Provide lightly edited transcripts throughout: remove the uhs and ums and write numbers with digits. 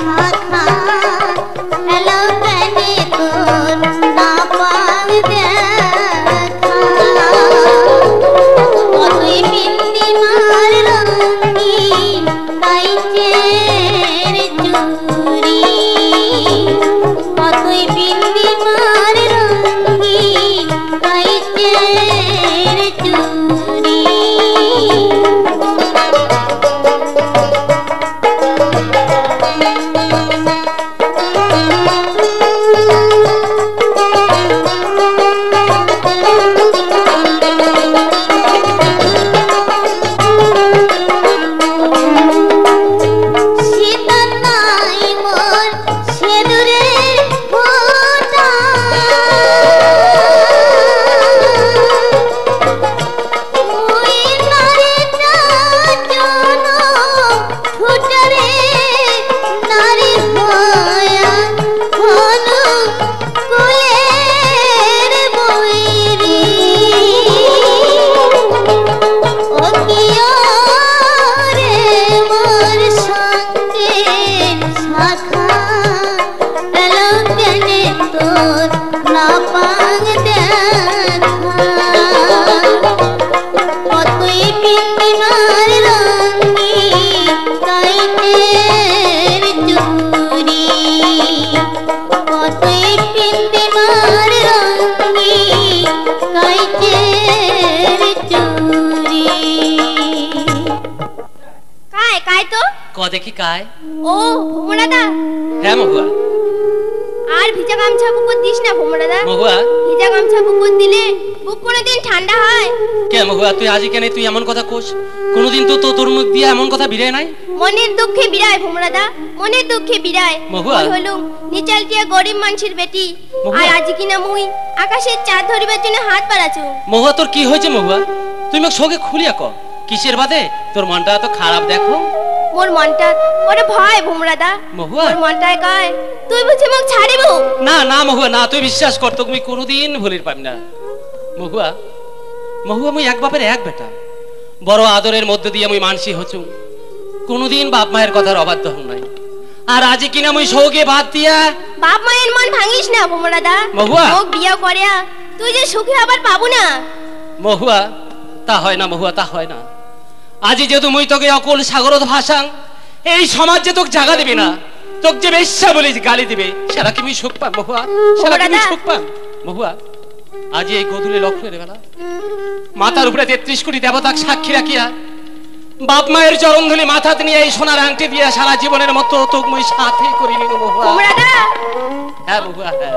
देखी काय ओ भोमरा दा है महुआ আর ভিজা গামছা বুকুত দিস না ভোমরা দা মহুয়া ভিজা গামছা বুকুত দিলে বুক কোনদিন ঠান্ডা হয় কে মহুয়া তুই আজি কেন তুই এমন কথা কোস কোনদিন তো তোর মুখ দিয়া এমন কথা বিরায় নাই মনের দুঃখে বিরায় ভোমরা দা মনের দুঃখে বিরায় মহুয়া হলো নিচালটিয়া গরিব মানুষের বেটি আর আজি কিনা মুই আকাশের চাঁদ ধরিবার জন্য হাত বাড়াছু মহুয়া তোর কি হয়েছে মহুয়া তুই মোক সঙ্গে খুলিয়া ক কিসের বাদে তোর মনটা এত খারাপ দেখো মোর মনটা ওরে ভয় ভোমরা দা মহুয়া মোর মনটায় কয় তুই বুঝি মোক ছাড়িব না না মহুয়া না তুই বিশ্বাস কর তুমি কোনোদিন ভুলির পাবি না মহুয়া মহুয়া মুই এক বাপের এক বেটা বড় আদরের মধ্যে দিয়ে মুই মানসি হচু কোনোদিন বাপ মায়ের কথার অবাধ্য হন নাই আর আজি কিনা মুই সৌগে বাদ দিয়া বাপ মায়ের মন ভাঙিস না ভোমরা দা মহুয়া মোক বিয়া করিয়া তুই যে সুখী আবার পাবো না মহুয়া তা হয় না মহুয়া তা হয় না আজি যেহেতু মুই তোকে অকল সাগরত ভাষাং এই সমাজ যে তোকে জায়গা দিবি না তোকে যে বেশ্যা বলি গালি দিবে সেটা কি মুই সুখ পাম মহুয়া সেটা কি মুই সুখ পাম মহুয়া আজি এই গধূলি লক্ষ্যের বেলা মাথার উপরে 33 কোটি দেবতাকে সাক্ষী রাখিয়া বাপ মায়ের চরণ ধুলি মাথাতে নিয়ে এই সোনার আংটি দিয়া সারা জীবনের মতো তোকে মুই সাথে করি নিব মহুয়া হ্যাঁ মহুয়া হ্যাঁ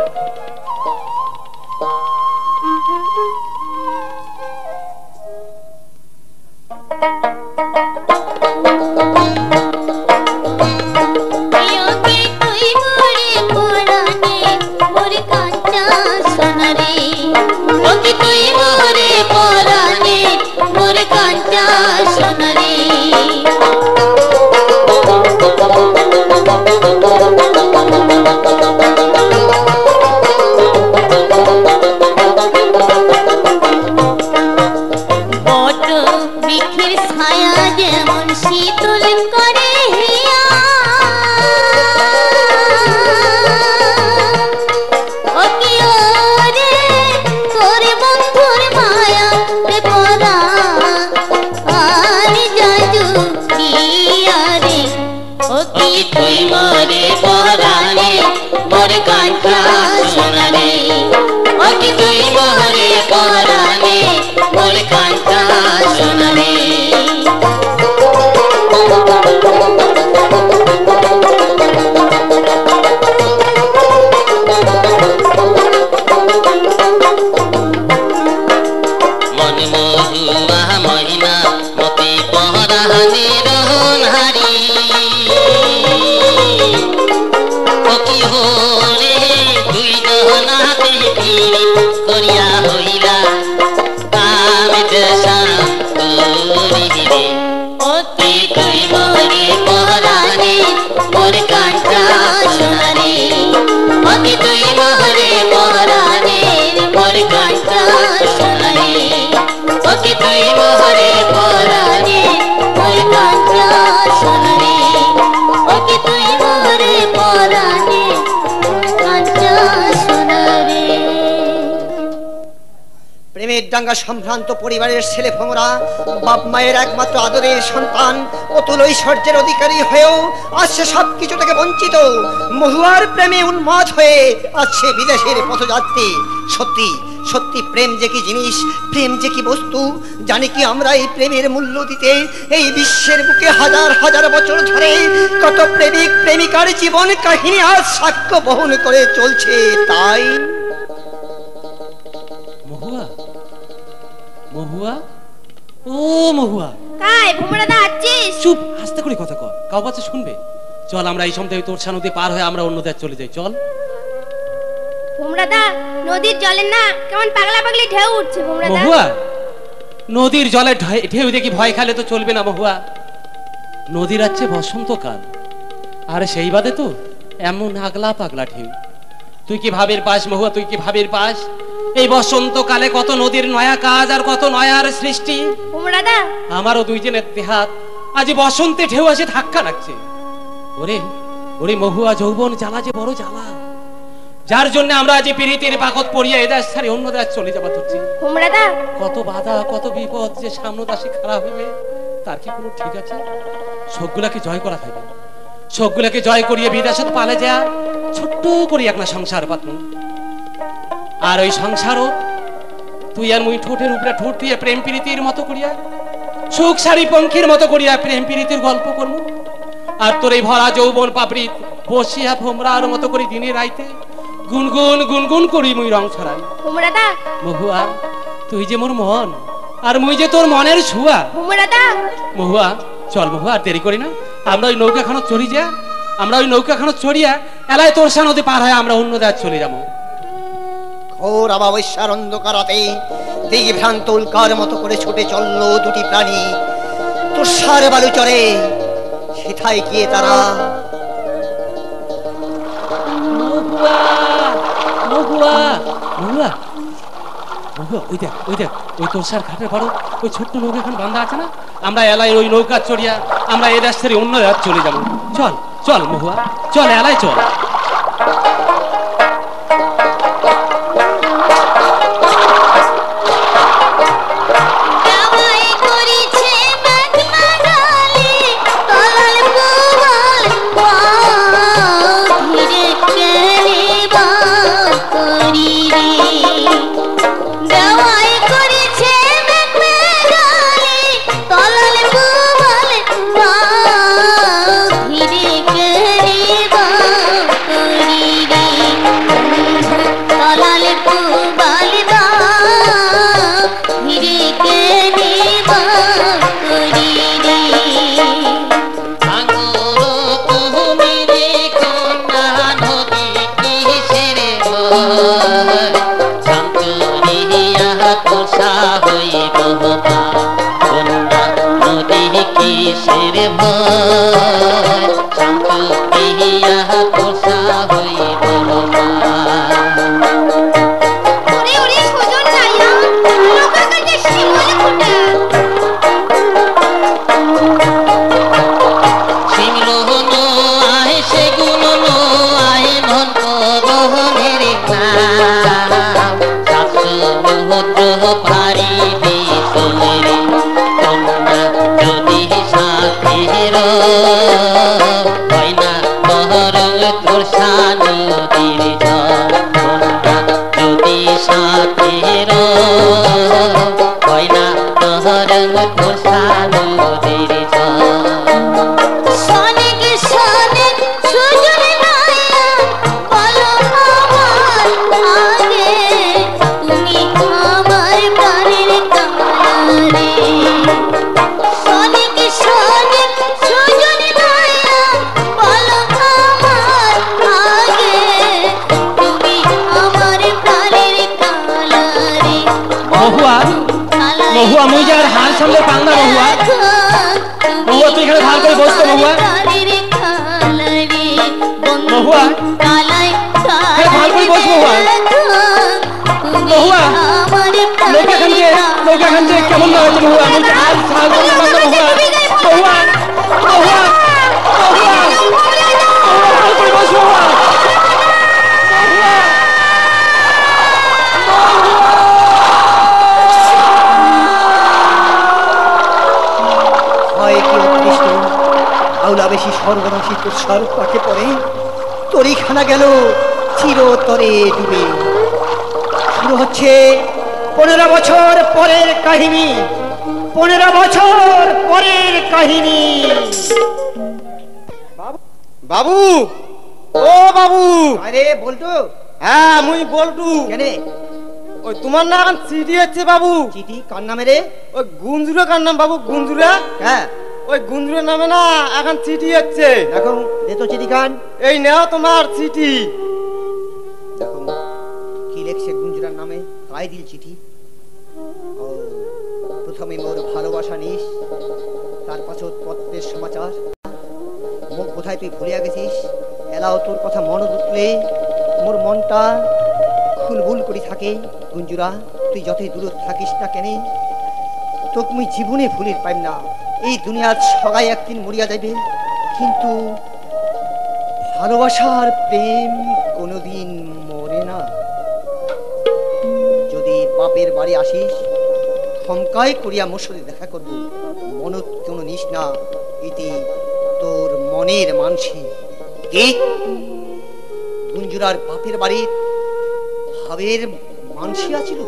করিয়া হইলা ডাঙ্গা সম্ভ্রান্ত পরিবারের ছেলে ভোমরা বাপ মায়ের একমাত্র আদরের সন্তান অতুল ঐশ্বর্যের অধিকারী হয়েও আজ সে সবকিছু থেকে বঞ্চিত। মহুয়ার প্রেমে উন্মাদ হয়ে আজ সে বিদেশের পথযাত্রী। সত্যি সত্যি প্রেম যে কি জিনিস, প্রেম যে কি বস্তু, জানি কি আমরা এই প্রেমের মূল্য দিতে এই বিশ্বের বুকে হাজার হাজার বছর ধরে কত প্রেমিক প্রেমিকার জীবন কাহিনী আজ সাক্ষ্য বহন করে চলছে। তাই মহুয়া, মহুয়া, ও মহুয়া, কাই ভোমরা দা আছিস? চুপ, আস্তে করে কথা কর, কাউ বাচ্চা শুনবে। চল আমরা এই সময় তোরসা নদী পার হয়ে আমরা অন্য দেশ চলে যাই, চল। ভোমরা দা, নদীর জলে না কেমন পাগলা পাগলি ঢেউ উঠছে ভোমরা দা। মহুয়া, নদীর জলে ঢেউ দেখি ভয় খেলে তো চলবে না মহুয়া। নদীর আছে বসন্তকাল, আর সেই বাদে তো এমন আগলা পাগলা ঢেউ। তুই কি ভাবের পাস মহুয়া, তুই কি ভাবের পাস? এই বসন্তকালে কত নদীর নয়া কাজ আর কত নয়ার সৃষ্টি। ভোমরা দা, আমারও দুইজনের দেহাত আজ বসন্তে ঢেউ আসে ধাক্কা লাগছে। ওরে ওরে মহুয়া, যৌবন জ্বালা যে বড় জ্বালা, যার জন্য আমরা আজ পীড়িতের বাকত পড়িয়া এদেশ ছাড়ি অন্য দেশ চলে যাবা ধরছি। ভোমরা দা, কত বাধা কত বিপদ যে সামনে দাসী খারাপ হইবে তার কি কোনো ঠিক আছে? সবগুলাকে জয় করা থাকবে, সবগুলাকে জয় করিয়ে বিদেশত পালে যা ছোট্ট করি একটা সংসার পাতন। আর ওই সংসারও তুই আর মুই ঠোঁটের উপরে ঠোঁট দিয়ে প্রেম প্রীতির মতো করিয়া সুখ সারি পঙ্খির মতো করিয়া প্রেম প্রীতির গল্প করবো। আর তোর এই ভরা যৌবন পাপড়ি বসিয়া ভোমরার মতো করে দিনে রাইতে গুনগুন গুনগুন করি মুই রং ছড়াই। ভোমরা দা, মহুয়া, তুই যে মোর মন আর মুই যে তোর মনের ছুয়া। ভোমরা দা, মহুয়া চল মহুয়া, আর দেরি করি না, আমরা ওই নৌকাখানো চড়ি যা, আমরা ওই নৌকাখানো চড়িয়া এলাই তোরসা নদী পার হয়ে আমরা অন্য দেশ চলে যাবো। ঘোর অমাবস্যার অন্ধকারাতে দিগ্ভ্রান্ত উল্কার মতো করে ছুটে চলল দুটি প্রাণী তুষার বালু চরে। সেথায় গিয়ে তারা মহুয়া, মহুয়া, মহুয়া, মহুয়া, ওই দেখ ওই দেখ ওই তোরসার ঘাটের বড় ওই ছোট্ট নৌকা এখন বাঁধা আছে না, আমরা এলাই ওই নৌকা চড়িয়া আমরা এ দেশ থেকে অন্য দেশ চলে যাবো। চল চল মহুয়া, চল এলাই চল। মহুয়া, মুই যে আর হাল সামলে পাং না মহুয়া। মহুয়া তুই এখানে ভাল করে বসতো মহুয়া। মহুয়া ভাল করে বস মহুয়া। মহুয়া নৌকাখান যে কেমন না হয়েছে মহুয়া, মুই হাল সামলে পাং না মহুয়া। মহুয়া মহুয়া মহুয়া ভাল করে বস মহুয়া। মহুয়া তুষার পাকে পড়ে তরিখানা গেল চিরতরে ডুবে। শুরু হচ্ছে 15 বছর পরের কাহিনী, 15 বছর পরের কাহিনী। বাবু, ও বাবু। আরে বলটু। হ্যাঁ মুই বলটু। কেনে? ওই তোমার না এখন চিঠি হচ্ছে বাবু। চিঠি কার নামে রে? ওই গুঞ্জুরা কার নাম বাবু? গুঞ্জুরা? হ্যাঁ ওই গুঞ্জুরের নামে না এখন চিঠি হচ্ছে। দেখো দে তো চিঠি খান। এই নাও তোমার চিঠি। দেখো কি লেখছে গুঞ্জুরার নামে, তাই দিল চিঠি। ও প্রথমে মোর ভালোবাসা নিস, তার পাছত পত্রের সমাচার। মুখ বোধহয় তুই ভুলিয়া গেছিস, এলাও তোর কথা মন উঠলে মোর মনটা খুলবুল করে থাকে। গুঞ্জুরা তুই যতই দূর থাকিস না কেন, তোকে মুই জীবনে ভুলির পাইম না। এই দুনিয়ার সবাই একদিন মরিয়া যাইবে, কিন্তু ভালোবাসার প্রেম কোনোদিন মরে না। যদি বাপের বাড়ি আসিস, থমকাই করিয়া মোর সাথে দেখা করবো, মনত কোনো নিস না। ইতি তোর মনের মানসি। কি গুঞ্জুরার বাপের বাড়ির ভাবের মানসি আছিল?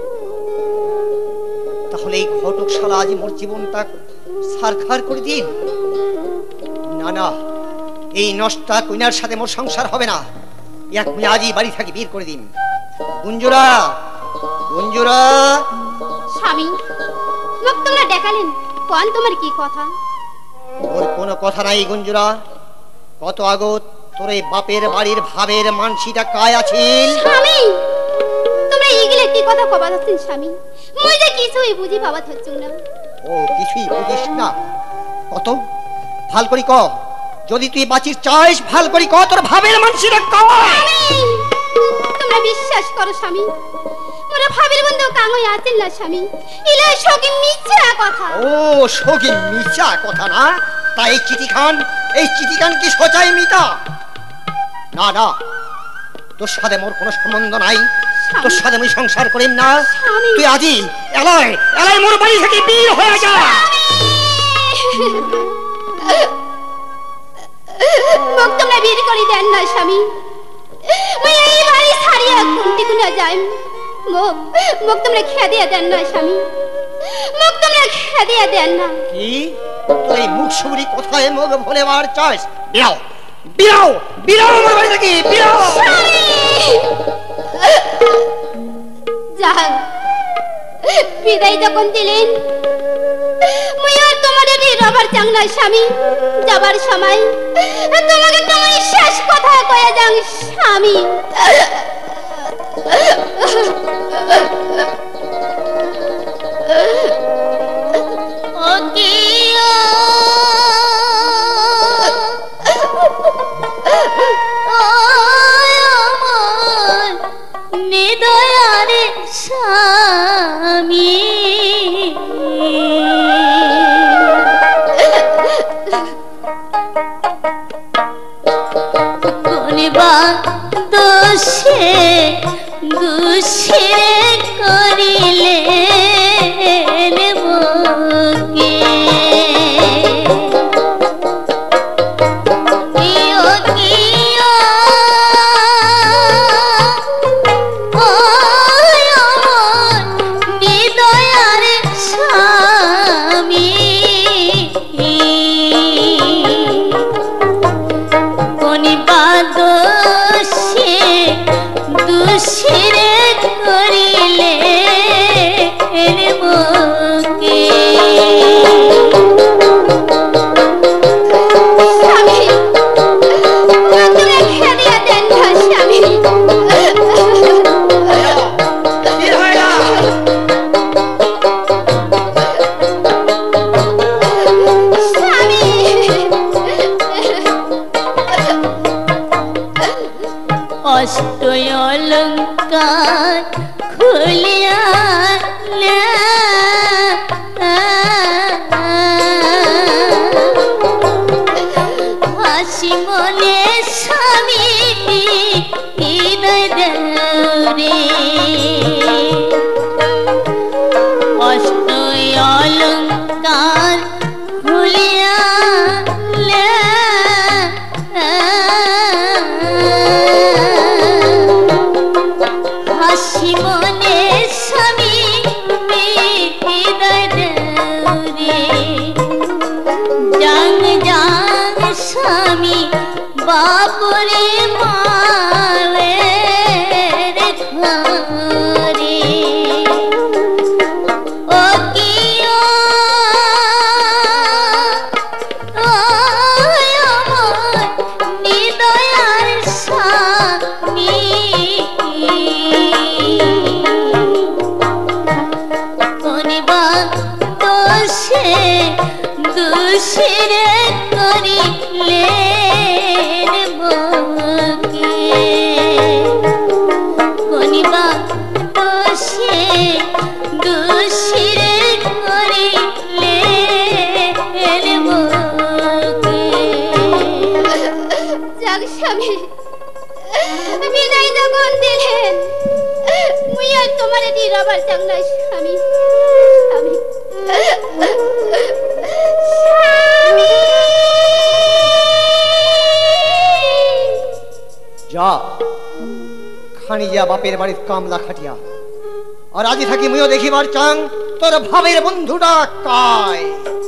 তাহলে এই ঘটকশালা আজ মোর জীবনটা সারখার করে দিন। না না, এই নষ্টা কইনার সাথে মোর সংসার হবে না। এক আজই বাড়ি থাকি বের করে দিন। গুঞ্জুরা, গুঞ্জুরা। স্বামী, লোক তোমরা দেখালেন, কোন তোমার কি কথা? ওর কোনো কথা নাই গুঞ্জুরা। কত আগত তোর এই বাপের বাড়ির ভাবের মানসিটা কায় আছিল? স্বামী, তোমরা এইগুলো কি কথা কবা যাচ্ছেন স্বামী? মুই যে কিছুই বুঝি বাবা হচ্ছুম না। ও কিছুই বুঝিস না? কত ভাল করি ক, যদি তুই বাঁচির চাইস ভাল করি ক তোর ভাবের মানসিটা কায়? তোমরা বিশ্বাস করো স্বামী, মোরা ভাবের বন্ধু কাঙ্গই আছেন না স্বামী। ইলা সগি মিছা কথা। ও সগি মিছা কথা না? তাই চিঠি খান, এই চিঠি খান কি সচাই মিতা? না না, তোর সাথে মোর কোনো সম্বন্ধ নাই, তোর সাথে আমি সংসার করিম না। তুই আজি এলাই এলাই মোর বাড়ি থেকে বের হয়ে যা। মুখ তোমরা বের করে দেন না স্বামী, মুই এই বাড়ি ছাড়িয়া কোনটি কোনা যাই। মুখ তোমরা খেদিয়া দেন না স্বামী, মুখ তোমরা খেদিয়া দেন না। কি তুই এই মুখ সুরি কোথায় মুখ ভোলেবার চাস? বিরাও বিরাও বিরাও আমার বাড়ি থেকে বিরাও। যান, বিদায় যখন দিলেন, মুই আর তোমাদের রবার চাং না স্বামী। যাবার সময় তোমাকে তোমার শেষ কথা কয়ে যাং স্বামী। নিদয়ারে স্বামী কোনবা দোষে দুষে করিলে মোকে অলঙ্কার খুলিয়া হাসি মনে স্বামী হৃদয় দেউরে অষ্ট অলঙ্কার খুলিয়া বাবরে মায়ের ঘরে ও কি আমার নিদয়ার স্বামী কনিবা দোষে দোষীরে করিলে বকে কনিবা দোষে দোষীরে করিলে বকে যাক স্বামী বিদায় যখন দিলেন মুই আর তোমার দিরবার চাং না স্বামী স্বামী স্বামী যা খানি যা বাপের বাড়ির কামলা খাটিয়া আর আজি থাকি মুইও দেখিবার চাং তোর ভাবের বন্ধুটা কায়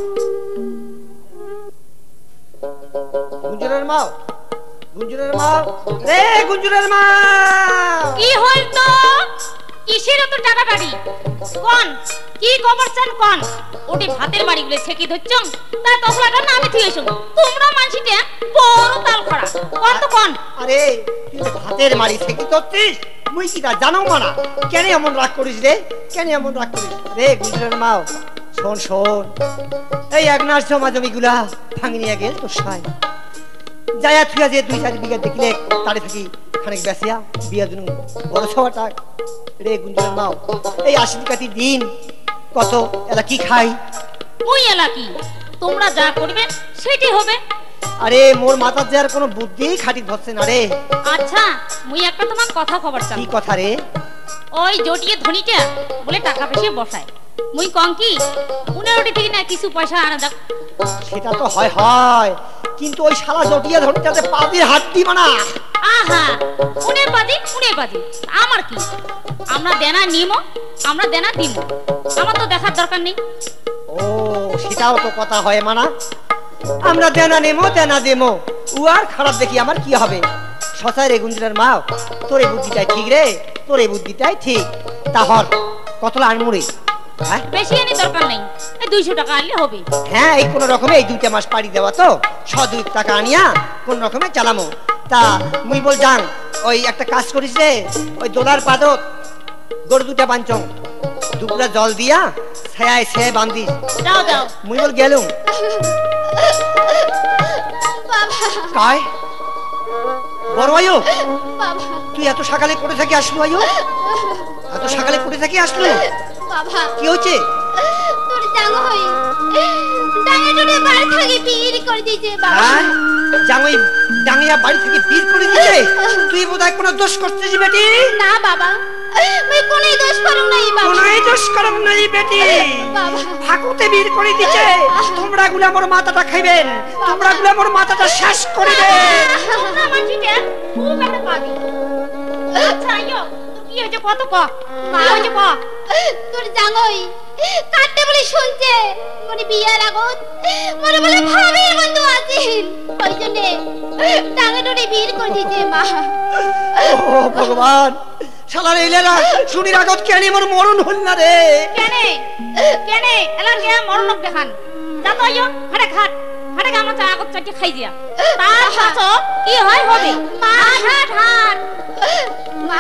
গুঞ্জনের মা গুঞ্জনের মা রে গুঞ্জনের মা কি হল তো কিসের তো টাকা বাড়ি কোন কি খবর চান কোন ওটি ভাতের বাড়ি গুলো ছেকি ধরছ তা তখলাটা না আমি থিয়েছ তোমরা মানসিটা বড় তাল খড়া কোন তো কোন আরে তুই ভাতের মারি থেকে তোরছিস মুই কি তা জানো মানা কেন এমন রাগ করিস রে কেন এমন রাগ করিস রে গুঞ্জনের মা শোন শোন এই একনার জমা জমিগুলা ভাঙি নিয়ে গেল তোর সাই যায়া তুই যে 2-4 বিঘা দেখলে তারে থাকি খানিক বেসিয়া বিয়ার জন্য বড় সবাটা রে গুঞ্জনের মা এই 80 কাতি দিন কত এলা কি খাই মুই এলা কি তোমরা যা করবে সেটাই হবে আরে মোর মাথার যে আর কোনো বুদ্ধি খাটি ধরছে না রে আচ্ছা মুই একটা তোমার কথা খবর চাই কি কথা রে ওই জটিয়ে ধনীটা বলে টাকা পয়সা বসায় মুই কম কি 15টি থেকে না কিছু পয়সা আনা যাক সেটা তো হয় হয় কিন্তু ওই শালা জটিয়া ধরতে পাদির হাড্ডি বানা আহা উনে বাদি আমার কি আমরা দেনা নিমো আমরা দেনা দিমো আমার তো দেখার দরকার নেই ও সেটাও তো কথা হয় মানা আমরা দেনা নেমো দেনা দেমো ও আর খারাপ দেখি আমার কি হবে সসাই রে গুঞ্জনের মা তোর এই বুদ্ধিটাই ঠিক রে তোর এই বুদ্ধিটাই ঠিক তাহর কতলা আনমুড়ি হ্যাঁ বেশি আনি দরকার নেই এই 200 টাকা আনলে হবে হ্যাঁ এই কোন রকমে এই 2 মাস পাড়ি দেওয়া তো 100 টাকা আনিয়া কোন রকমে চালামো তা মুই বল যাং ওই একটা কাজ করিস রে ওই দোলার পাদত গরু দুটা বাঞ্চং দুপুরা জল দিয়া ছায়ায় সে বান্দিস যাও যাও মুই বল গেলুম বাবা কায় বড় আয়ু বাবা তুই এত সকালে করে থাকি আসলু আয়ু এত সকালে করে থাকি আসলু বাবা কি হচ্ছে তোর জাঙ্গ হই ডাঙে ডুড়ে বাড়ি থাকি বীর করে দিয়েছে বাবা হ্যাঁ জামাই ডাঙ্গিয়া বাড়ি থেকে বীর করে দিয়েছে তুই বোধহয় কোনো দোষ করছিস বেটি না বাবা মই কোনই দোষ করম নাই বাবা কোনই দোষ করম নাই বেটি বাবা ফাকুতে বীর করে দিয়েছে তোমরা গুলা মোর মাথাটা খাইবেন তোমরা গুলা মোর মাথাটা শেষ করিবেন তোমরা মানছিটা খুব একটা পাবি আচ্ছা আইও তোর কি হয়েছে কত ক কি হয়েছে ক তোর জাঙ্গই কাটতে বলি শুনছে মনে বিয়ার আগত মনে বলে ভাবের বন্ধু আছেন ওই জন্য ডাঙে ডুড়ে বীর করে দিয়েছে মা ও ভগবান শালার এলেরা শুনির আগত কেন মোর মরণ হল না রে কেনে এলা কে মরণক দেখান যা তো আইও হাড়ে খাট হাড়ে গামা চা আগত চাটি খাই দিয়া তার পাছো কি হয় হবে মা হাট হাট মা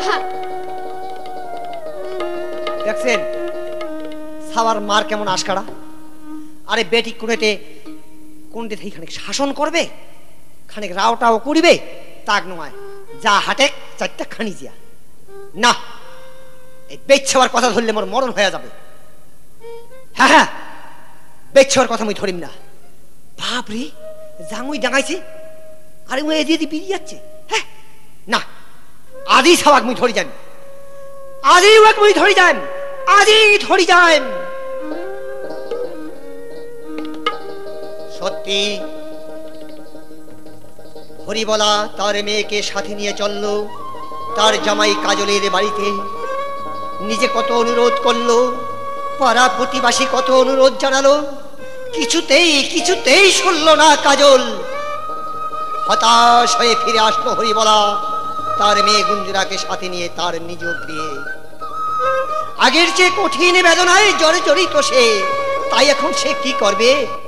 দেখছেন সাবার মার কেমন আশকারা আরে বেটি কোনটে থেকে খানিক শাসন করবে খানিক রাওটাও করিবে তাক নয় যা হাটে 4টা খানি দিয়া না এই বেচ্ছাবার কথা ধরলে মোর মরণ হয়ে যাবে হ্যাঁ হ্যাঁ বেচ্ছাবার কথা আমি ধরিম না বাপরে জাঙ্গুই ডাঙাইছে আরে ও এদিকে বেরিয়ে যাচ্ছে হ্যাঁ না আদি সবাক মুই ধরি যান আদি ওয়াক মুই ধরি যান আদি ধরি যান সত্যি হরিবলা তার মেয়েকে সাথে নিয়ে চললো তার জামাই কাজলের বাড়িতে নিজে কত অনুরোধ করলো পাড়া প্রতিবাসী কত অনুরোধ জানালো কিছুতেই শুনলো না কাজল হতাশ হয়ে ফিরে আসলো হরিবলা তার মেয়ে গুঞ্জুরাকে সাথে নিয়ে তার নিজ গৃহে। আগের চেয়ে কঠিন বেদনায় জর্জরিত সে, তাই এখন সে কি করবে?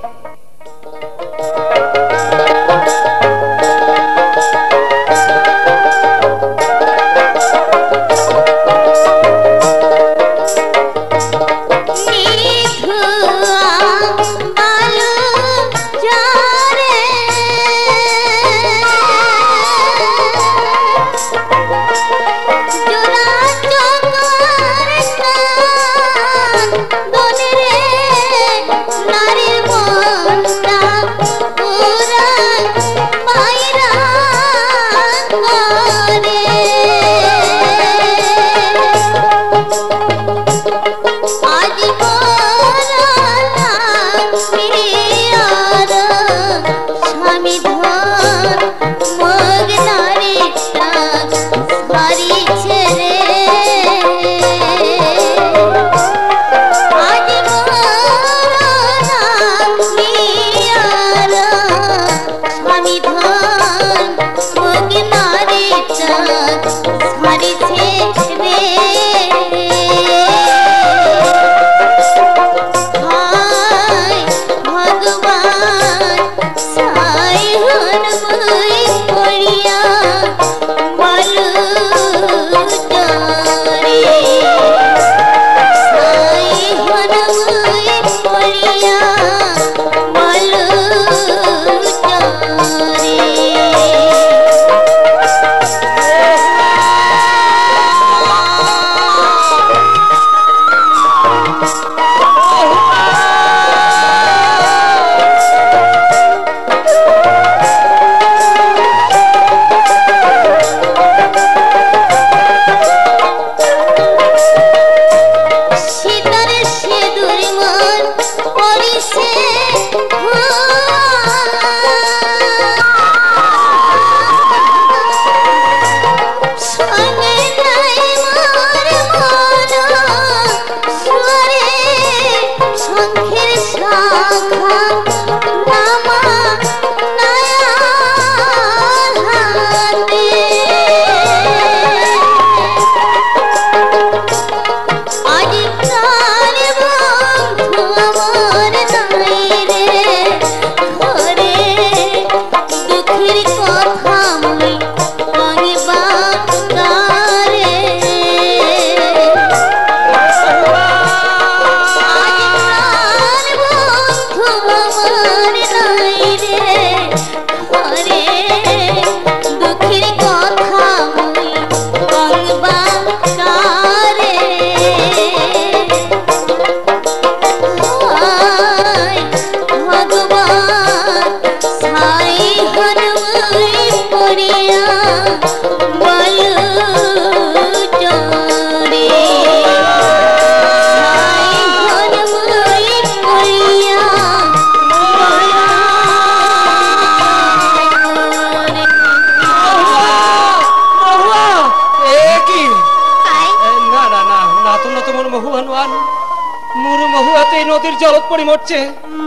নদীর জলত পড়ি মরছে,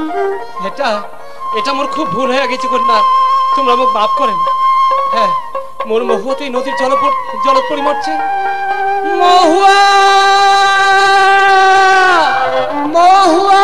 এটা এটা মোর খুব ভুল হয়ে গেছে কন্যা, তোমরা মোক মাফ করেন। হ্যাঁ, মোর মহুয়াতেই নদীর জলত পড়ি মরছে। মহুয়া, মহুয়া,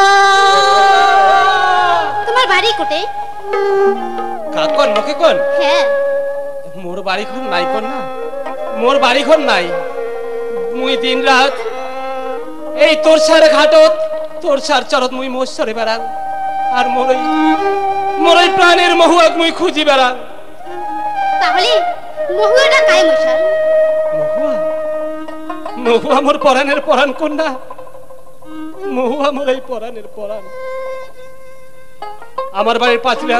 তোমার বাড়ি কোটে? কাকন নকে কোন? হ্যাঁ, মোর বাড়ি ঘর নাই কন্যা, মোর বাড়ি ঘর নাই। মুই দিন রাত এই তোর সার ঘাটত তোর সার চরত মুই মোর সরে বেড়াং, আর মোরই প্রাণের মহুয়াক মুই খুঁজি বেড়াং। তাহলে মহুয়াটা কাই মশাল? মহুয়া, মহুয়া মোর পরাণের পরাণ কন্যা, মহুয়া মোর এই পরাণের পরাণ। আমার বাড়ির পাঁচিলে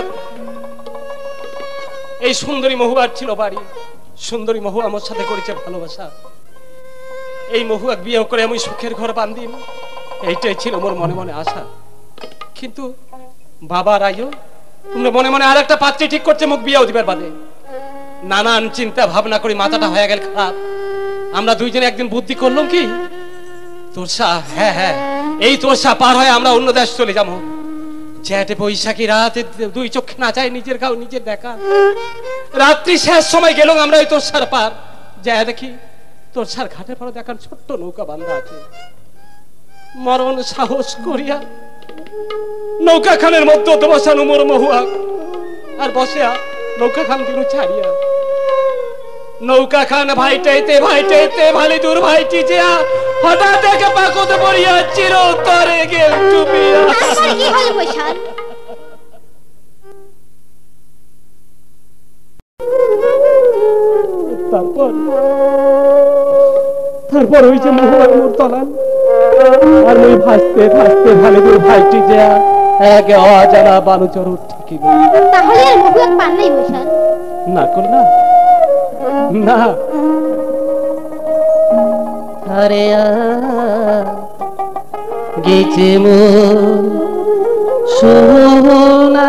এই সুন্দরী মহুয়ার ছিল বাড়ি। সুন্দরী মহুয়া আমার সাথে করেছে ভালোবাসা। এই মহুয়াক বিয়ে করে আমি সুখের ঘর বান্ধিম, এইটাই ছিল মোর মনে মনে আশা। কিন্তু বাবা রাইও মনে মনে আর একটা পাত্রী ঠিক করছে মুখ বিয়েও দিবার বাদে। নানান চিন্তা ভাবনা করে মাথাটা হয়ে গেল খারাপ। আমরা দুইজনে একদিন বুদ্ধি করলাম কি, তোরসা, হ্যাঁ হ্যাঁ, এই তোরসা পার হয়ে আমরা অন্য দেশ চলে যাবো। জ্যাঠে বৈশাখী রাতে দুই চোখে না চায় নিজের গাও নিজের দেখা। রাত্রি শেষ সময় গেলাম আমরা ওই তোরসার পার, যা দেখি তোরসার ঘাটের পর দেখার ছোট্ট নৌকা বান্ধা আছে। মরণ সাহস করিয়া নৌকা খানের মধ্যে তো বসানো মোর মহুয়া, আর বসিয়া নৌকা খান দিনু ছাড়িয়া নৌকা খান ভাইটাইতে ভাইটাইতে ভালি দূর ভাইটি যা হঠাৎ দেখে পাকতে পড়িয়া চিরতরে গেল ডুবিয়া। তারপর কি হলো বৈশাল? তারপর ওই যে মহুয়ার মোর তলান, আর ওই ভাসতে ভাসতে ভালি দূর ভাইটি যা এক অজানা বালুচর ঠিকই। তাহলে আর মহুয়া পান নাই বৈশাল? না কর না না। আরে গেছে মন সোনা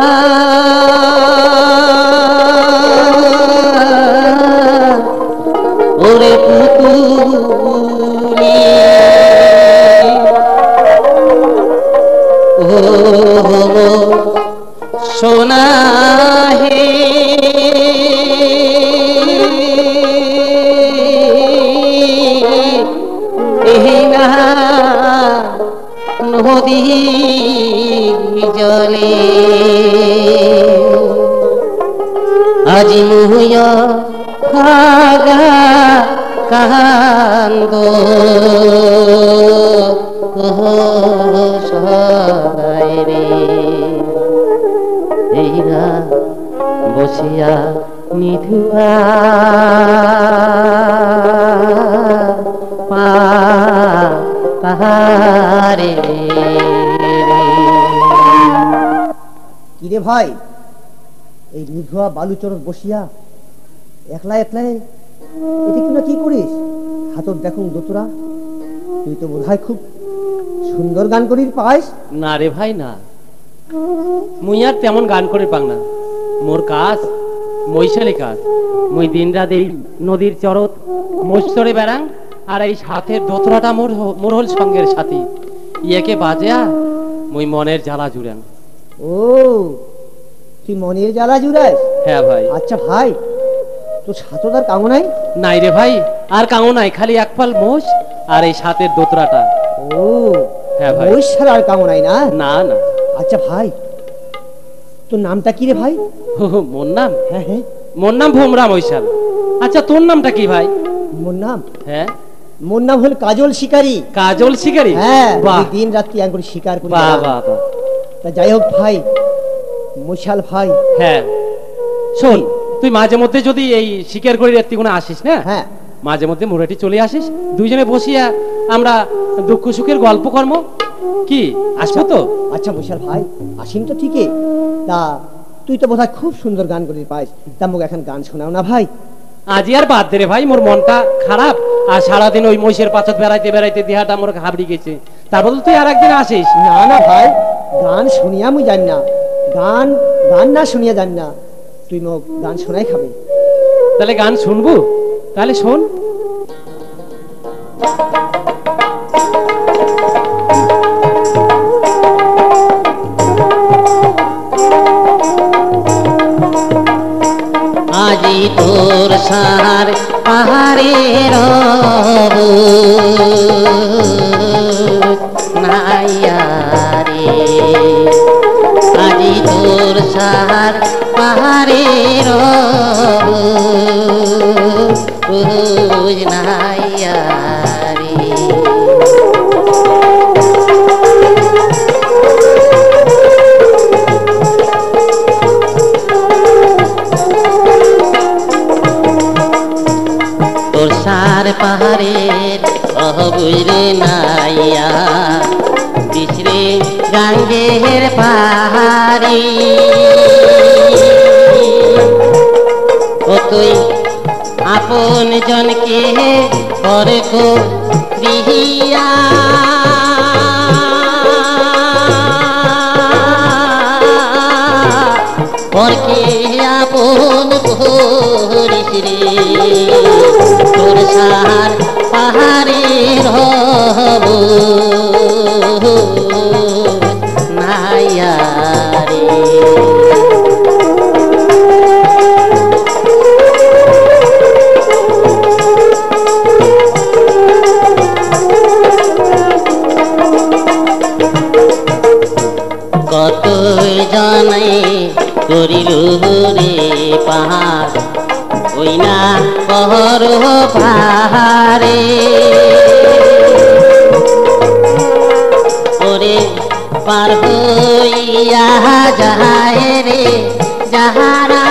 ওরে পুতুলি ও সোনা হে নদী জলে আজি মুয়া খাগা কান্দ সদাই রে এইরা বসিয়া নিধুয়া পাহাড়ে। কিরে ভাই, এই নিধুয়া বালুচর বসিয়া একলা একলাই এটা কিনা কি করিস? হাতর দেখুন দোতরা, তুই তো বোধহয় খুব সুন্দর গান করির পাইস। না রে ভাই না, মুই আর তেমন গান করে পাং না। মোর কাজ মৈশালী কাজ। মুই দিন রাত এই নদীর চরত মৈশরে বেড়াং, আর এই সাথের দোতরাটা মোর হল সঙ্গের সাথী। ইয়েকে বাজেয়া মুই মনের জ্বালা জুড়াং। ও, তুই মনের জ্বালা জুড়াস? হ্যাঁ ভাই। আচ্ছা ভাই, তোর সাতদার কামো নাই? নাই রে ভাই, আর কাঙো নাই, খালি এক পাল মোষ আর এই সাথের দোতরাটা। ও হ্যাঁ ভাই। ওই সারা আর কামো নাই না? না না। আচ্ছা ভাই, তোর নামটা কি রে ভাই? মোর নাম? হ্যাঁ হ্যাঁ, মোর নাম ভোমরা মশাল। আচ্ছা তোর নামটা কি ভাই? মোর নাম? হ্যাঁ, মোর নাম হল কাজল শিকারী। কাজল শিকারী? হ্যাঁ, বাহ, দিন রাত্রি এক করে শিকার করি। বাহ বাহ বাহ। তা যাই হোক ভাই, মশাল ভাই। হ্যাঁ শোন, তুই মাঝে মধ্যে যদি এই শিকার করে রাত্রি কোনো আসিস না, হ্যাঁ মাঝে মধ্যে মুরাটি চলে আসিস, দুইজনে বসিয়া আমরা দুঃখ সুখের গল্প কর্ম কি আসবো তো? আচ্ছা মশাল ভাই, আসিন তো ঠিকই। তা তুই তো বোধহয় খুব সুন্দর গান করিস পাইস, তা মোক এখন গান শোনাও না ভাই। আজি আর বাদ দে রে ভাই, মোর মনটা খারাপ, আর সারাদিন ওই মহিষের পাছত বেড়াইতে বেড়াইতে দেহাটা মোর হাবড়ি গেছে। তারপর তুই আর একদিন আসিস। না না ভাই, গান শুনিয়া মুই জানি না, গান গান না শুনিয়া জানি না, তুই মোক গান শোনাই খাবে। তাহলে গান শুনবো? তাহলে শোন। আজি তোর সার পাহাড়ের নাইয়ারে, আজি তোর সার পাহাড়ের নাইয়ারে। তোর সার পাহাড়ের অবুরে নাইয়া বিছরে গাঙ্গের পাহাড়ি, ও তুই আপন জনকে পরখো প্রিয়া, পরকে আপন করিস রে, তোর সার পাহাড়ের হব নাইয়া তুই না পর পাহাড়ে ওরে পার হইয়া যায় রে যাহারা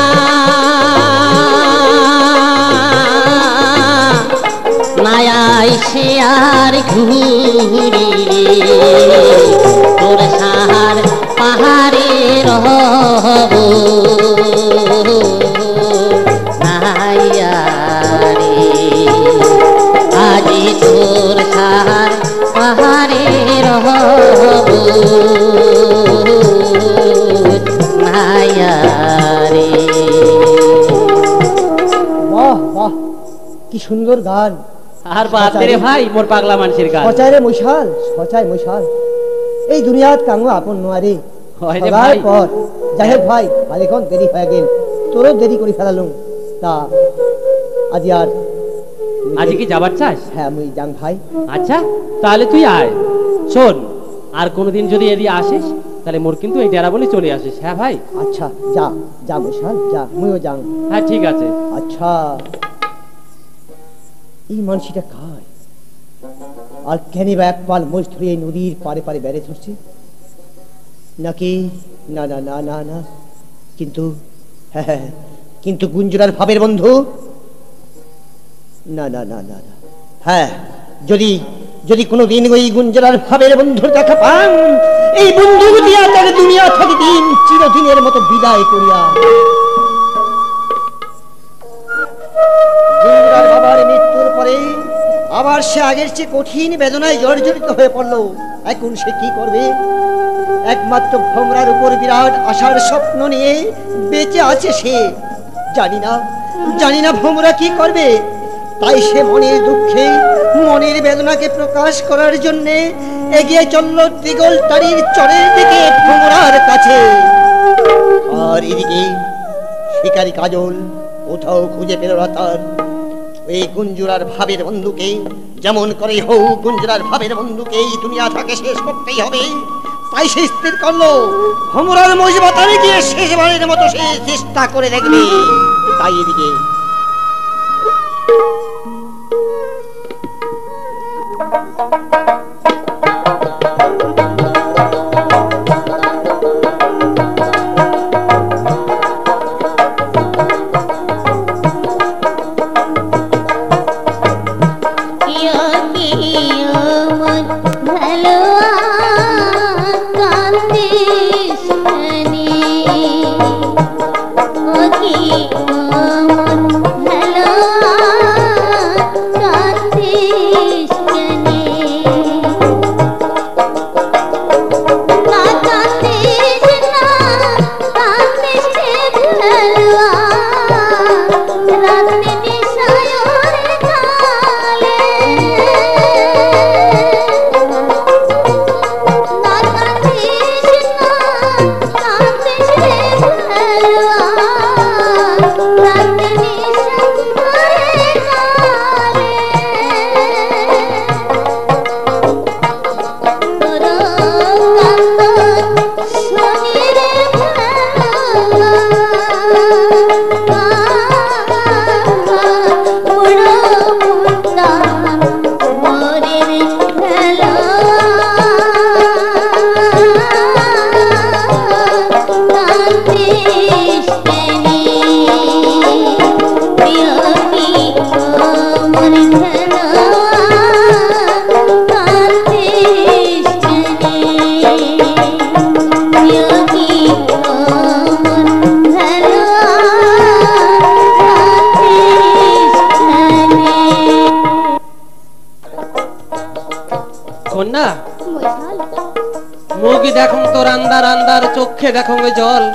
মায়াই সে আর ঘুরি তোর সাহার পাহাড়ে রহব নাইয়া রে আজি তোর সাহার পাহাড়ে রহব নাইয়া রে। বাহ বাহ, কি সুন্দর গান। আর বাদে রে ভাই মোর পাগলা মানুষের গান। সচাই রে মশাল, সচাই মশাল, এই দুনিয়াত কাঙ্গো আপন নোয়ারে হয় রে ভাই। পর যাই হোক ভাই, ভালেক্ষণ দেরি হয়ে গেল, তোরও দেরি করে ফেলালুম। তা আজ আর আজ কি যাবার চাস? হ্যাঁ মুই যাং ভাই। আচ্ছা তাহলে তুই আয়। শোন, আর কোনোদিন যদি এদিকে আসিস তাহলে মোর কিন্তু এই ডেরা বলে চলে আসিস। হ্যাঁ ভাই। আচ্ছা যা যা মশাল যা, মুইও যাং। হ্যাঁ ঠিক আছে। আচ্ছা এই মানসিটা কায় আর কেন বা একপাল মোষ ধরে এই নদীর পারে পারে বেড়ে ধরছে নাকি? না না না না না, কিন্তু হ্যাঁ হ্যাঁ, কিন্তু গুঞ্জরার ভাবের বন্ধু। না না না না না, হ্যাঁ, যদি যদি কোনোদিন ওই গুঞ্জরার ভাবের বন্ধুর দেখা পান, এই বন্ধু দিয়া তার দুনিয়া থেকে দিন চিরদিনের মতো বিদায় করিয়া। গুঞ্জরার বাবার মৃত্যুর পরে আবার সে আগের চেয়ে কঠিন বেদনায় জর্জরিত হয়ে পড়লো। এখন সে কি করবে? একমাত্র ভোমরার উপর বিরাট আশার স্বপ্ন নিয়ে বেঁচে আছে সে। জানি না জানি না ভোমরা কি করবে। তাই সে মনের দুঃখে মনের বেদনাকে প্রকাশ করার জন্য এগিয়ে চলল দিগলতারির চরের দিকে ভোমরার কাছে। আর এদিকে শিকারী কাজল কোথাও খুঁজে পেল না তার এই গুঞ্জরার ভাবের বন্ধুকে। যেমন করে হোক গুঞ্জরার ভাবের বন্ধুকে এই দুনিয়া থেকে শেষ করতেই হবে। তাই সে স্থির করলো ভোমরার মজবাতারে গিয়ে শেষবারের মতো সে চেষ্টা করে দেখবে। তাই এদিকে চোখে দেখো জল,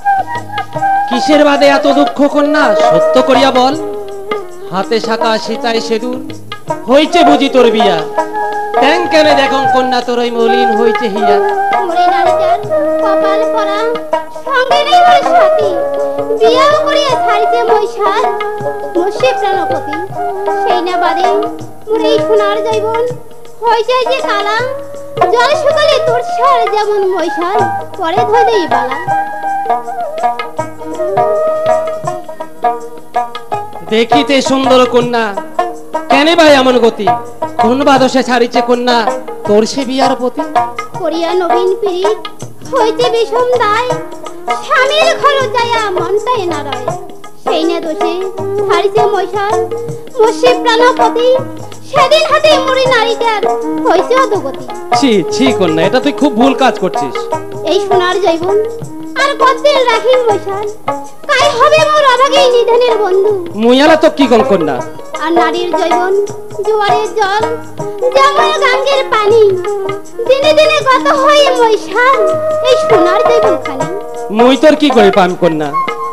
কিসের বাদে এত দুঃখ কন্যা সত্য করিয়া বল। হাতে শাখা সীতাই সেদুর হইছে বুঝি তোর বিয়া, ট্যাং কেনে দেখো কন্যা তোর ওই মলিন হইছে হিয়া। মোরে নারীটার কপাল পরা সঙ্গে নেই মোর সাথী, বিয়াও করিয়া ছাড়িছে মৈশাল মসে প্রাণপতি। সেই না বাদে মোর এই সোনার জৈবন হয়ে যায় যে কালা, জল শুকালে তোর সার যেমন মৈশাল পরে ধরেই বালা। দেখিতে সুন্দর কন্যা, কেন ভাই এমন গতি? কোন বাদশে ছাড়িছে কন্যা তোর সে বিয়ার প্রতি? করিয়া নবীন পীড়িত হইতে বিষম দায়, স্বামীর ঘর যায়া মনটাই না রয়। সেই না দোষে ছাড়িছে মশাল মসি প্রাণপতি, সেদিন হাতে মুড়ি নারীটার হইছে অধগতি। ছি ছি কন্যা, এটা তুই খুব ভুল কাজ করছিস। এই সোনার জৈবন আর কতদিন রাখি মশাল, কাই হবে মোর অভাগী নিধনের বন্ধু। মুইয়ালা তো কি কম কন্যা, আর নারীর জৈবন জোয়ারের জল, যেমন গঙ্গের পানি, দিনে দিনে কত হয় মশাল এই সোনার জৈবন খানি। মুই তোর কি করে পাম কন্যা,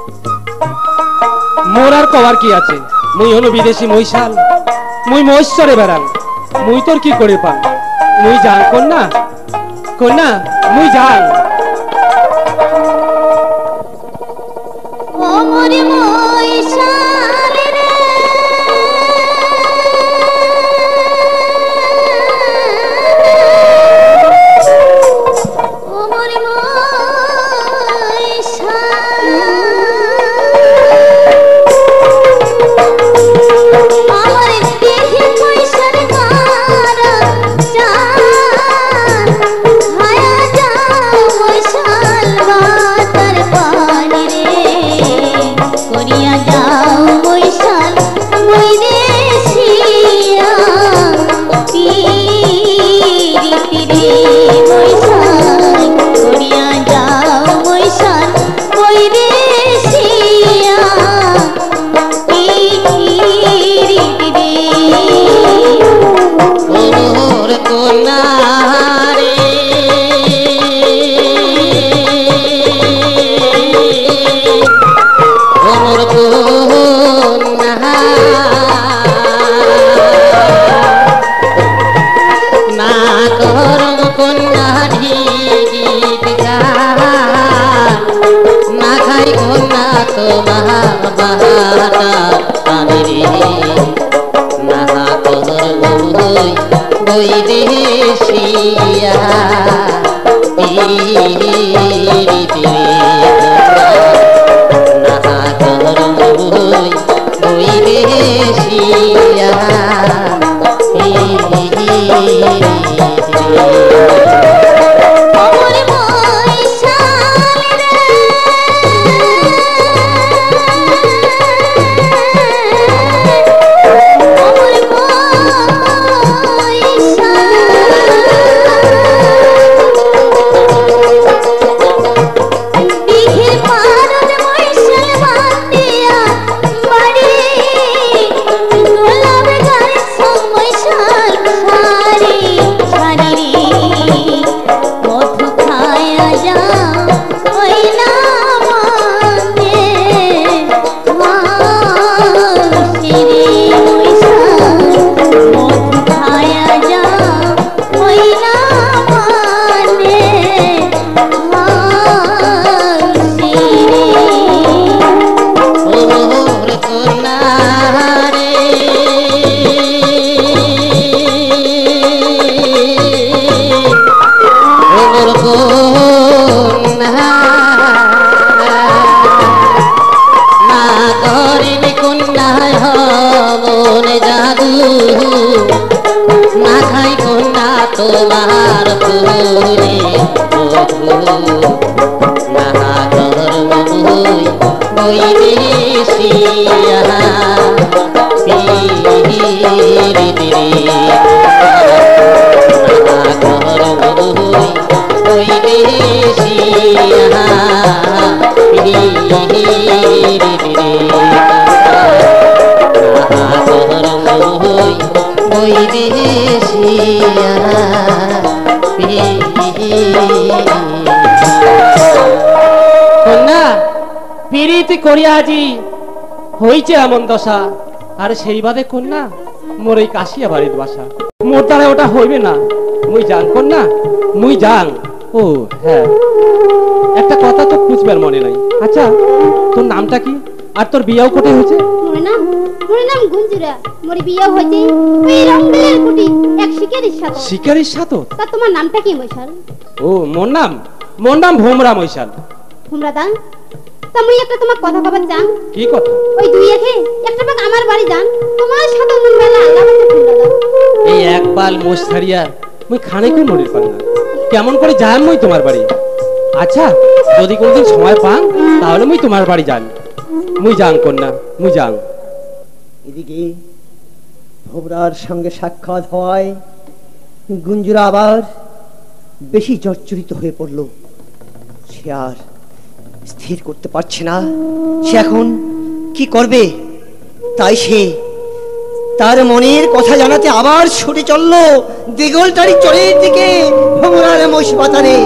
মোর আর কবার কি আছে? মুই হলো বিদেশি মহিষাল, মুই মহেশ্বরে বেড়াল, মুই তোর কি করে পাম? মুই জান কন্যা, কন্যা মুই জান। ও মোরে মহিষাল রে, ও মোরে মহিষাল, আমার দেহে পয়সার কারা চান, হায়া যা মহিষাল বাতার পানি রে, করিয়া যাও মহিষাল মই দেশিয়া, পিরিতি রে মহিষাল, করিয়া যাও মহিষাল মই দেশিয়া, পিরিতি রে। ওর কন্যা রে, ওর কন্যা না করম কন্যা ঢিগিত গান, না খাই কন্যা তোমার বাহাটা পানি রে, না করম বৈদেশিয়া, পিরিতি রে না করম বৈদেশিয়া, পিরিতি রে। ওরে মহিষাল রে, ওরে মহিষাল, দিঘির পাড়ের মহিষাল বান্ধিয়া বাড়ি, গোলাপ গায়ের সব মহিষাল সারি সারি রে, মধু খায়া যাও ওই না মানে, মাসি রে মহিষাল, মধু খায়া যাও ওই না মানে, মাসি রে। ওর কন্যা রে, ওর কন্যা না করেন কন্যায় হবন জাদু, না খাই কন্যা তোমার ফুলে মধু, না করম বৈদেশিয়া, পিরিতি রে না করম বৈদেশিয়া, পিরিতি রে না করম বৈদেশিয়া, পিরিতি। কন্যা পিরিতি করিয়া আজি হইছে এমন দশা, আর সেই বাদে কন্যা মোর এই কাশিয়া বাড়ির বাসা, মোর দ্বারা ওটা হইবে না। মুই জান কন্যা, মুই জান। ও হ্যাঁ, একটা কথা তো খুঁজবার মনে নাই। আচ্ছা তোর নামটা কি, আর তোর বিয়াও কোটে হয়েছে? মোর নাম গুঞ্জুরা, মোর বিয়া হইছে ওই রংবেলের কুটি এক শিকারীর সাথে। শিকারীর সাথে? তা তোমার নামটা কি মশাল? ও মোর নাম ভোমরা মশাল। ভোমরা দা, তা মুই একটা তোমার কথা কবার চান। কি কথা? ওই দুই একে একটা পাক আমার বাড়ি যান, তোমার সাথে মন বেলা আল্লাহ বাসে ফুল দাও। এই এক পাল মোষ ছাড়িয়া মুই খানে কেউ নড়ির পাল না, কেমন করে যাই মুই তোমার বাড়ি? আচ্ছা, যদি কোনদিন সময় পান তাহলে মুই তোমার বাড়ি যান। মুই যাং কন্যা, মুই যাং। এদিকে ভোমরার সঙ্গে সাক্ষাৎ হওয়ায় গুঞ্জুরা আবার বেশি জর্জরিত হয়ে পড়ল। সে আর স্থির করতে পারছে না সে এখন কি করবে। তাই সে তার মনের কথা জানাতে আবার ছুটে চলল দিগলটারি চরের দিকে, ভোমরার মোষ পাতারে।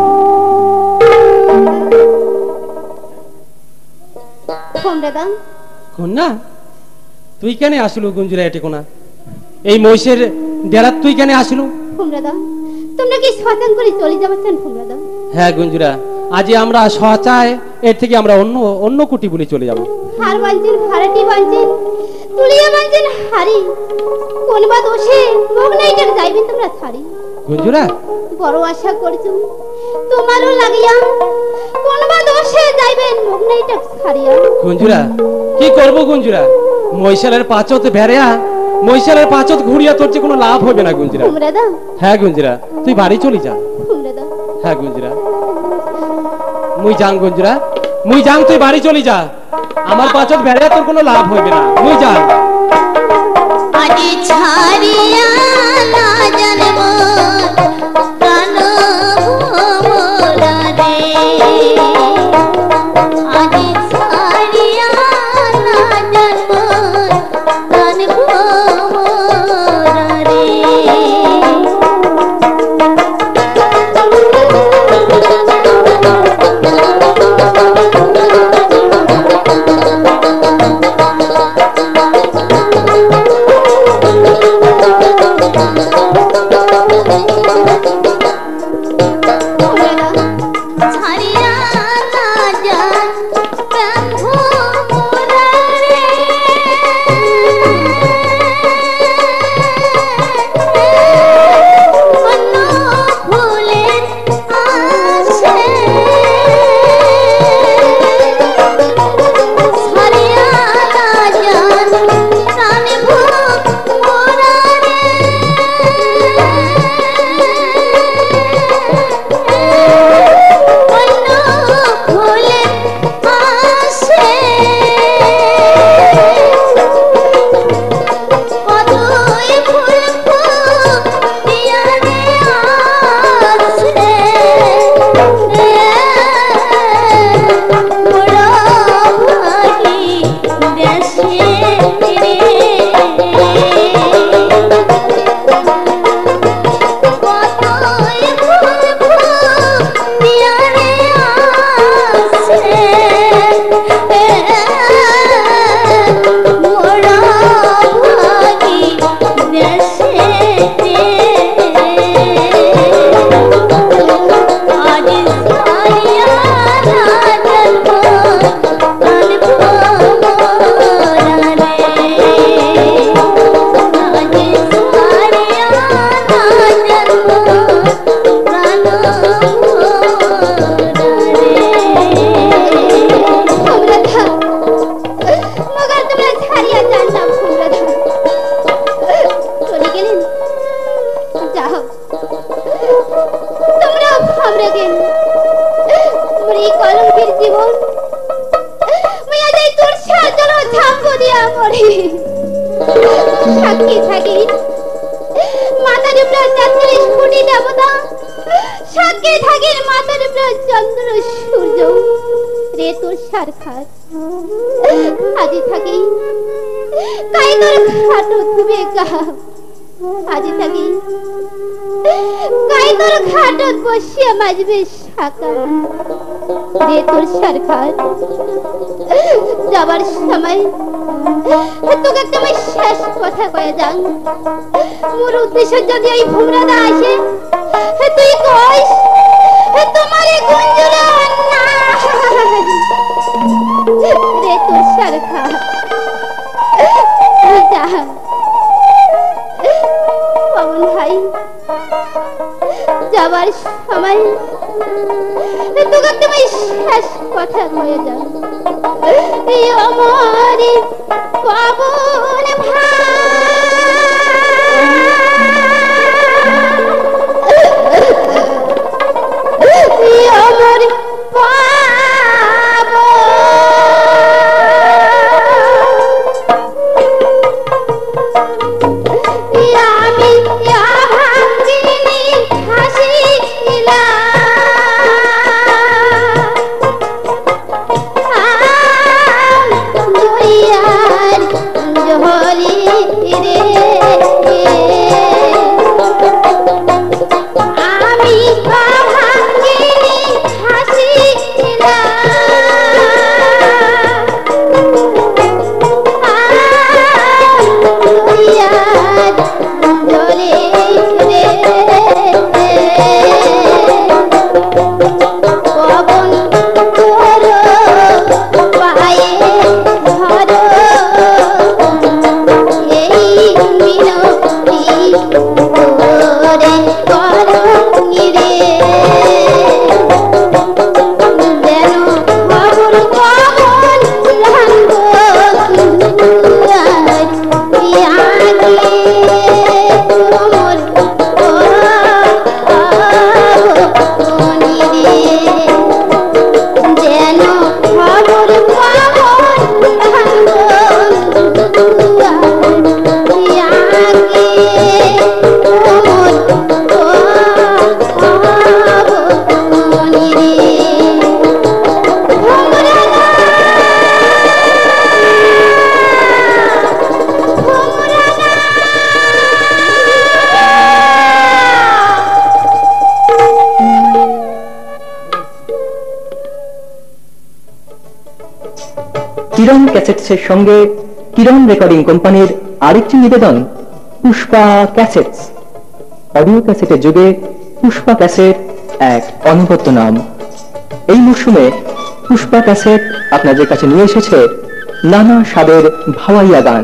কন্যা, তুই কেন আসলু গুঞ্জুরা এটে কোনা? এই মহিষের ডেরাত তুই কেন আসলু? তোমরা কি শয়তান করে চলে যাচ্ছেন? হ্যাঁ গুঞ্জুরা, আজই আমরা সচায় এর থেকে আমরা অন্য অন্য কুটি বলে চলে যাব। হার বানছেন, হারাটি বানছেন, তুলিয়া বানছেন হারি, কোন বা দোষে ভোগ নাইটার যাইবেন তোমরা ছাড়ি। গুঞ্জুরা, বড় আশা করছো তোমারও লাগিয়া, কোন বা দোষে যাইবেন ভোগ নাইটার ছাড়িয়া। গুঞ্জুরা, কি করব গুঞ্জুরা? মহিষালের পাচত ভেড়া, মহিষালের পাচত ঘুরিয়া তোর যে কোনো লাভ হবে না গুঞ্জুরা। হ্যাঁ গুঞ্জুরা, তুই বাড়ি চলে যা। হ্যাঁ গুঞ্জুরা, মুই যাং গুঞ্জুরা, মুই যাং, তুই বাড়ি চলে যা। আমার পাচত ভেড়া তোর কোনো লাভ হবে না, মুই যাং। আজি ছাড়িয়া না জানব প্রাণ ভোমরা রে, আজি ছাড়িয়া না জানব প্রাণ ভোমরা রে। যাবার সময় তোকে একটা শেষ কথা কয়ে যান, মোর উদ্দেশ্য যদি ওই ভোমরা দা আসে, তুই কইস তোমার গুঞ্জুরা না রে তোর সরখা যা। পবন ভাই যাবার সময় তোকে তুমি শেষ কথা কয়ে যাও এই আমার পাবন ভাই আমার কিরণ ক্যাসেটসের সঙ্গে কিরণ রেকর্ডিং কোম্পানির আরেকটি নিবেদন পুষ্পা ক্যাসেটস। অডিও ক্যাসেটের যুগে পুষ্পা ক্যাসেট এক অনবদ্য নাম। এই মরশুমে পুষ্পা ক্যাসেট আপনাদের কাছে নিয়ে এসেছে নানা স্বাদের ভাওয়াইয়া গান।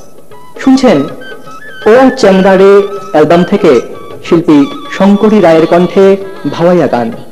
শুনছেন ও চন্দ্রা রে অ্যালবাম থেকে শিল্পী শঙ্করী রায়ের কণ্ঠে ভাওয়াইয়া গান।